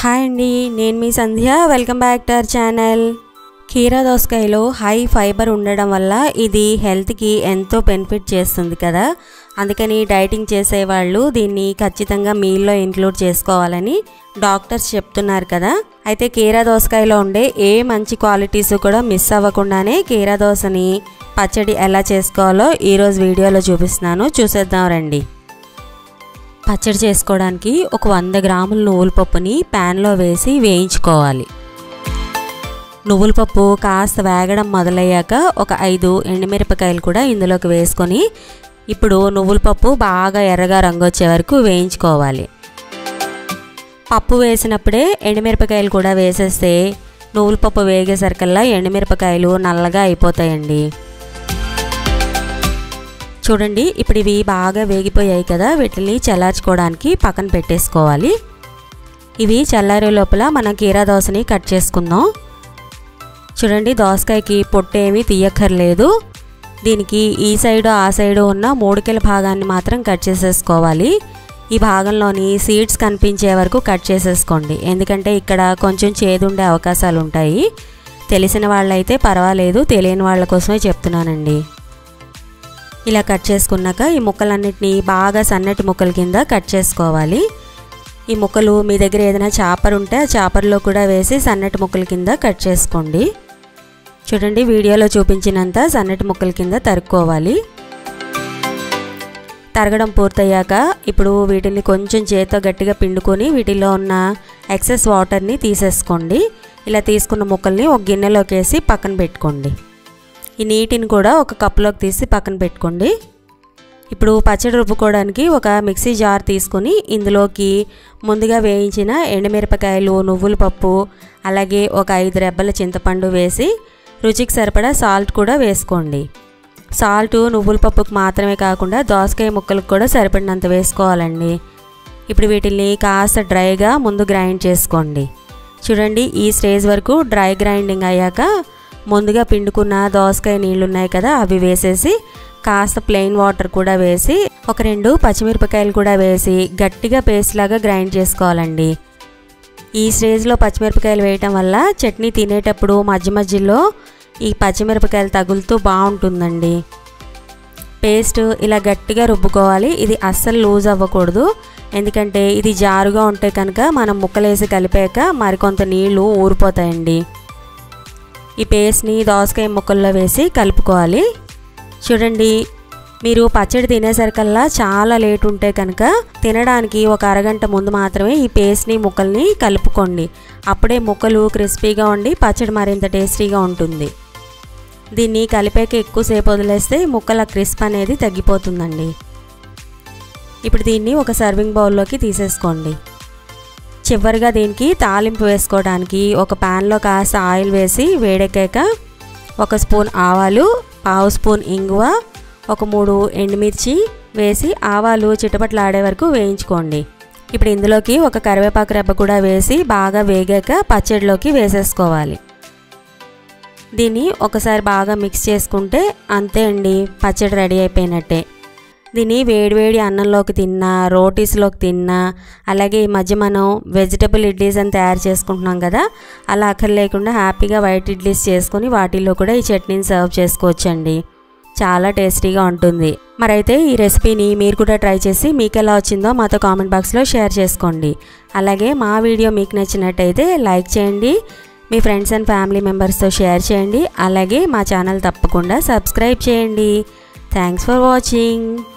Hi అండి, నేను మీ Sandhya. Welcome back to our channel. కీరా దోసకాయలో హై ఫైబర్ ఉండడం వల్ల ఇది హెల్త్కి ఎంతో బెనిఫిట్ చేస్తుంది కదా. అందుకని డైటింగ్ చేసేవాళ్ళు దీన్ని ఖచ్చితంగా మీల్లో ఇంక్లూడ్ చేసుకోవాలని డాక్టర్స్ చెప్తున్నారు కదా. అయితే కీరా దోసకాయలో ఉండే ఏ మంచి క్వాలిటీస్ కూడా మిస్ అవ్వకుండానే కీరా దోసని పచ్చడి ఎలా చేసుకోవాలో ఈరోజు వీడియోలో చూపిస్తున్నాను. చూసేద్దాం రండి. పచ్చడి చేసుకోవడానికి ఒక 100 గ్రాముల నువ్వుల పప్పుని ప్యాన్లో వేసి వేయించుకోవాలి. నువ్వుల పప్పు కాస్త వేగడం మొదలయ్యాక ఒక 5 ఎండుమిరపకాయలు కూడా ఇందులోకి వేసుకొని ఇప్పుడు నువ్వుల పప్పు బాగా ఎర్రగా రంగు వచ్చే వరకు వేయించుకోవాలి. పప్పు వేసినప్పుడే ఎండుమిరపకాయలు కూడా వేసేస్తే నువ్వుల పప్పు వేగేసరికల్లా ఎండుమిరపకాయలు నల్లగా అయిపోతాయండి. చూడండి, ఇప్పుడు ఇవి బాగా వేగిపోయాయి కదా. వీటిని చల్లార్చుకోవడానికి పక్కన పెట్టేసుకోవాలి. ఇవి చల్లారే లోపల మనం కీరా దోసని కట్ చేసుకుందాం. చూడండి, దోసకాయకి పొట్టు ఏమీ తీయక్కర్లేదు. దీనికి ఈ సైడు ఆ సైడు ఉన్న మూడికెల భాగాన్ని మాత్రం కట్ చేసేసుకోవాలి. ఈ భాగంలోని సీడ్స్ కనిపించే వరకు కట్ చేసేసుకోండి, ఎందుకంటే ఇక్కడ కొంచెం చేదుండే అవకాశాలు ఉంటాయి. తెలిసిన వాళ్ళైతే పర్వాలేదు, తెలియని వాళ్ళ కోసమే చెప్తున్నానండి. ఇలా కట్ చేసుకున్నాక ఈ ముక్కలన్నిటినీ బాగా సన్నటి ముక్కల కింద కట్ చేసుకోవాలి. ఈ ముక్కలు మీ దగ్గర ఏదైనా చాపర్ ఉంటే ఆ చాపర్లో కూడా వేసి సన్నటి ముక్కల కింద కట్ చేసుకోండి. చూడండి, వీడియోలో చూపించినంత సన్నటి ముక్కల కింద తరుక్కోవాలి. తరగడం పూర్తయ్యాక ఇప్పుడు వీటిని కొంచెం చేత్తో గట్టిగా పిండుకొని వీటిలో ఉన్న ఎక్సెస్ వాటర్ని తీసేసుకోండి. ఇలా తీసుకున్న ముక్కల్ని ఒక గిన్నెలోకి వేసి పక్కన పెట్టుకోండి. ఈ నీటిని కూడా ఒక కప్లోకి తీసి పక్కన పెట్టుకోండి. ఇప్పుడు పచ్చడి రుబ్బుకోవడానికి ఒక మిక్సీ జార్ తీసుకొని ఇందులోకి ముందుగా వేయించిన ఎండుమిరపకాయలు, నువ్వుల పప్పు, అలాగే ఒక 5 రెబ్బల చింతపండు వేసి రుచికి సరిపడా సాల్ట్ కూడా వేసుకోండి. సాల్ట్ నువ్వుల పప్పుకు మాత్రమే కాకుండా దోసకాయ ముక్కలకు కూడా సరిపడినంత వేసుకోవాలండి. ఇప్పుడు వీటిని కాస్త డ్రైగా ముందు గ్రైండ్ చేసుకోండి. చూడండి, ఈ స్టేజ్ వరకు డ్రై గ్రైండింగ్ అయ్యాక ముందుగా పిండుకున్న దోసకాయ నీళ్ళు ఉన్నాయి కదా, అవి వేసేసి కాస్త ప్లెయిన్ వాటర్ కూడా వేసి ఒక 2 పచ్చిమిరపకాయలు కూడా వేసి గట్టిగా పేస్ట్ లాగా గ్రైండ్ చేసుకోవాలండి. ఈ స్టేజ్లో పచ్చిమిరపకాయలు వేయటం వల్ల చట్నీ తినేటప్పుడు మధ్య మధ్యలో ఈ పచ్చిమిరపకాయలు తగులుతూ బాగుంటుందండి. పేస్ట్ ఇలా గట్టిగా రుబ్బుకోవాలి. ఇది అస్సలు లూజ్ అవ్వకూడదు, ఎందుకంటే ఇది జారుగా ఉంటే కనుక మనం ముక్కలేసి కలిపాక మరికొంత నీళ్లు ఊరిపోతాయండి. ఈ పేస్ట్ని దోసకాయ ముక్కల్లో వేసి కలుపుకోవాలి. చూడండి, మీరు పచ్చడి తినేసరికల్లా చాలా లేట్ ఉంటే కనుక తినడానికి ఒక అరగంట ముందు మాత్రమే ఈ పేస్ట్ని ముక్కల్ని కలుపుకోండి. అప్పుడే ముక్కలు క్రిస్పీగా ఉండి పచ్చడి మరింత టేస్టీగా ఉంటుంది. దీన్ని కలిపాక ఎక్కువసేపు వదిలేస్తే ముక్కల క్రిస్ప్ అనేది తగ్గిపోతుందండి. ఇప్పుడు దీన్ని ఒక సర్వింగ్ బౌల్లోకి తీసేసుకోండి. చివరిగా దీనికి తాలింపు వేసుకోవడానికి ఒక ప్యాన్లో కాస్త ఆయిల్ వేసి వేడెక్కాక 1 స్పూన్ ఆవాలు, 1/2 స్పూన్ ఇంగువ, ఒక 3 ఎండుమిర్చి వేసి ఆవాలు చిటపట్లాడే వరకు వేయించుకోండి. ఇప్పుడు ఇందులోకి ఒక కరివేపాకు రెబ్బ కూడా వేసి బాగా వేగాక పచ్చడిలోకి వేసేసుకోవాలి. దీన్ని ఒకసారి బాగా మిక్స్ చేసుకుంటే అంతే అండి, పచ్చడి రెడీ అయిపోయినట్టే. దీన్ని వేడివేడి అన్నంలోకి తిన్నా, రోటీస్లోకి తిన్నా, అలాగే ఈ మధ్య మనం వెజిటబుల్ ఇడ్లీస్ అని తయారు చేసుకుంటున్నాం కదా, అలా అక్కర్లేకుండా హ్యాపీగా వైట్ ఇడ్లీస్ చేసుకొని వాటిల్లో కూడా ఈ చట్నీని సర్వ్ చేసుకోవచ్చండి. చాలా టేస్టీగా ఉంటుంది. మరైతే ఈ రెసిపీని మీరు కూడా ట్రై చేసి మీకు ఎలా వచ్చిందో మాతో కామెంట్ బాక్స్లో షేర్ చేసుకోండి. అలాగే మా వీడియో మీకు నచ్చినట్టయితే లైక్ చేయండి, మీ ఫ్రెండ్స్ అండ్ ఫ్యామిలీ మెంబర్స్తో షేర్ చేయండి. అలాగే మా ఛానల్ తప్పకుండా సబ్స్క్రైబ్ చేయండి. Thanks for watching.